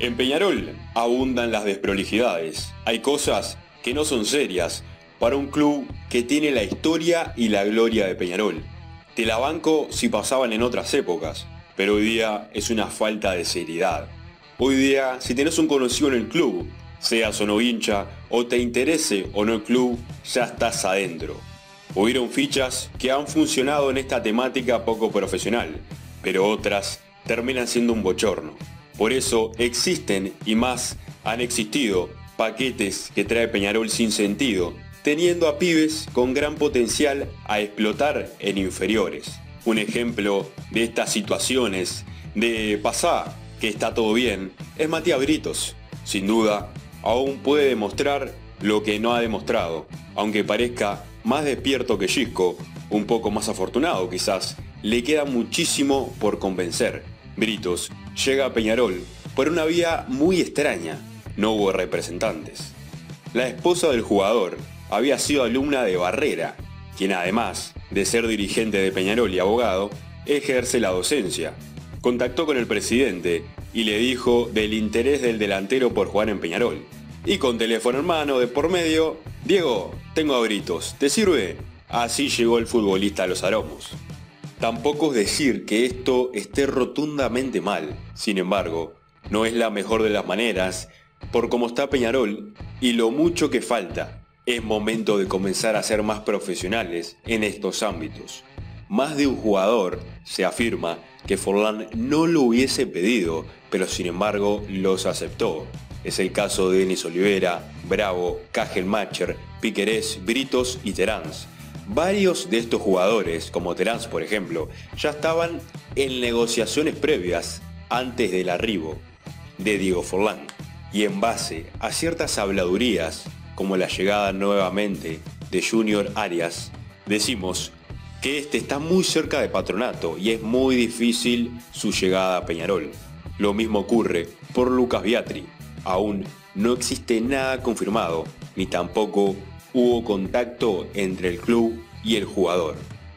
En Peñarol abundan las desprolijidades. Hay cosas que no son serias para un club que tiene la historia y la gloria de Peñarol. Te la banco si pasaban en otras épocas, pero hoy día es una falta de seriedad. Hoy día, si tenés un conocido en el club, seas o no hincha, o te interese o no el club, ya estás adentro. Hubieron fichas que han funcionado en esta temática poco profesional, pero otras terminan siendo un bochorno. Por eso existen y más han existido paquetes que trae Peñarol sin sentido, teniendo a pibes con gran potencial a explotar en inferiores. Un ejemplo de estas situaciones de pasar que está todo bien es Matías Britos. Sin duda, aún puede demostrar lo que no ha demostrado, aunque parezca más despierto que Xisco, un poco más afortunado quizás, le queda muchísimo por convencer. Britos llega a Peñarol por una vía muy extraña, no hubo representantes. La esposa del jugador había sido alumna de Barrera, quien además de ser dirigente de Peñarol y abogado, ejerce la docencia. Contactó con el presidente y le dijo del interés del delantero por jugar en Peñarol. Y con teléfono en mano de por medio, Diego, tengo a Britos, ¿te sirve? Así llegó el futbolista a los aromos. Tampoco es decir que esto esté rotundamente mal, sin embargo, no es la mejor de las maneras, por cómo está Peñarol y lo mucho que falta. Es momento de comenzar a ser más profesionales en estos ámbitos. Más de un jugador se afirma que Forlán no lo hubiese pedido, pero sin embargo los aceptó. Es el caso de Denis Olivera, Bravo, Cajelmacher, Piquerés, Britos y Terán. Varios de estos jugadores, como Terán por ejemplo, ya estaban en negociaciones previas antes del arribo de Diego Forlán. Y en base a ciertas habladurías, como la llegada nuevamente de Junior Arias, decimos que este está muy cerca de Patronato y es muy difícil su llegada a Peñarol. Lo mismo ocurre por Lucas Biatri. Aún no existe nada confirmado, ni tampoco hubo contacto entre el club y el jugador.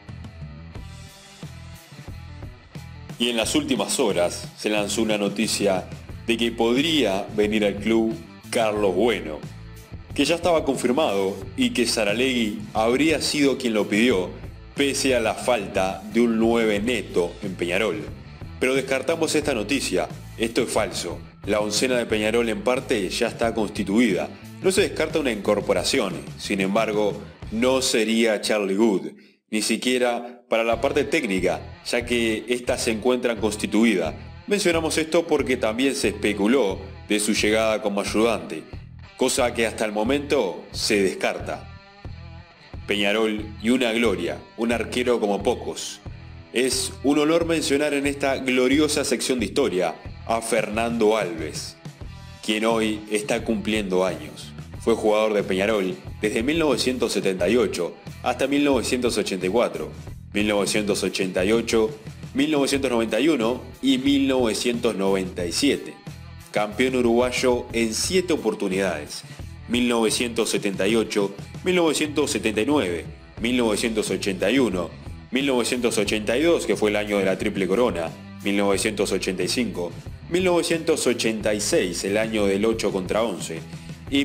Y en las últimas horas se lanzó una noticia de que podría venir al club Carlos Bueno, que ya estaba confirmado y que Saralegui habría sido quien lo pidió, pese a la falta de un 9 neto en Peñarol. Pero descartamos esta noticia, esto es falso. La oncena de Peñarol en parte ya está constituida. No se descarta una incorporación, sin embargo, no sería Charlie Good, ni siquiera para la parte técnica, ya que ésta se encuentra constituida. Mencionamos esto porque también se especuló de su llegada como ayudante, cosa que hasta el momento se descarta. Peñarol y una gloria, un arquero como pocos. Es un honor mencionar en esta gloriosa sección de historia a Fernando Alves, quien hoy está cumpliendo años. Fue jugador de Peñarol desde 1978 hasta 1984, 1988, 1991 y 1997. Campeón uruguayo en 7 oportunidades, 1978, 1979, 1981, 1982, que fue el año de la Triple Corona, 1985, 1986, el año del 8 contra 11, y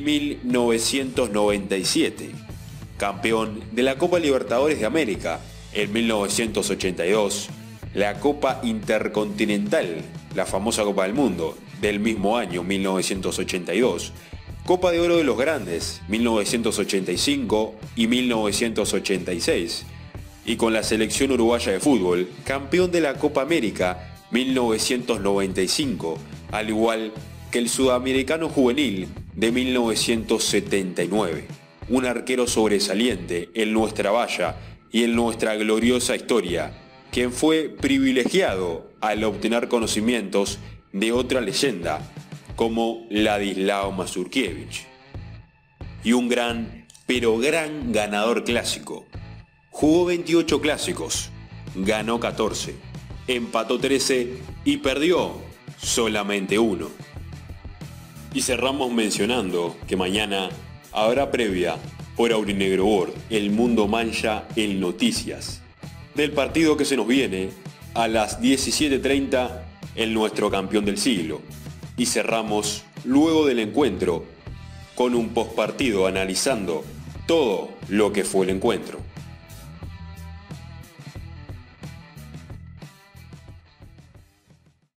1997. Campeón de la Copa Libertadores de América en 1982, la Copa Intercontinental, la famosa Copa del Mundo, del mismo año 1982, Copa de Oro de los Grandes 1985 y 1986, y con la selección uruguaya de fútbol, campeón de la Copa América 1995, al igual que el sudamericano juvenil de 1979. Un arquero sobresaliente en nuestra valla y en nuestra gloriosa historia, quien fue privilegiado al obtener conocimientos de otra leyenda, como Ladislao Mazurkiewicz. Y un gran, pero gran ganador clásico. Jugó 28 clásicos, ganó 14, empató 13 y perdió solamente 1. Y cerramos mencionando que mañana habrá previa por Aurinegro World, el mundo mancha en noticias, del partido que se nos viene a las 17:30 en nuestro campeón del siglo. y cerramos luego del encuentro con un postpartido analizando todo lo que fue el encuentro.